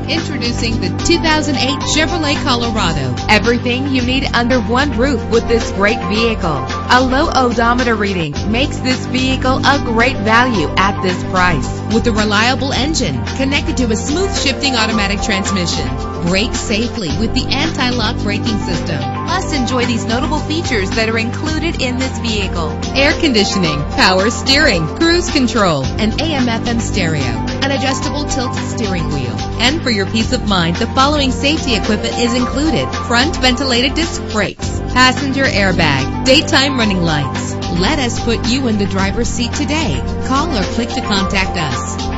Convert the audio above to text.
Introducing the 2008 Chevrolet Colorado. Everything you need under one roof with this great vehicle. A low odometer reading makes this vehicle a great value at this price. With a reliable engine connected to a smooth shifting automatic transmission. Brake safely with the anti-lock braking system. Plus, enjoy these notable features that are included in this vehicle: Air conditioning, power steering, cruise control, and AM/FM stereo, an adjustable tilt steering wheel. And for your peace of mind, the following safety equipment is included: front ventilated disc brakes, passenger airbag, daytime running lights. Let us put you in the driver's seat today. Call or click to contact us.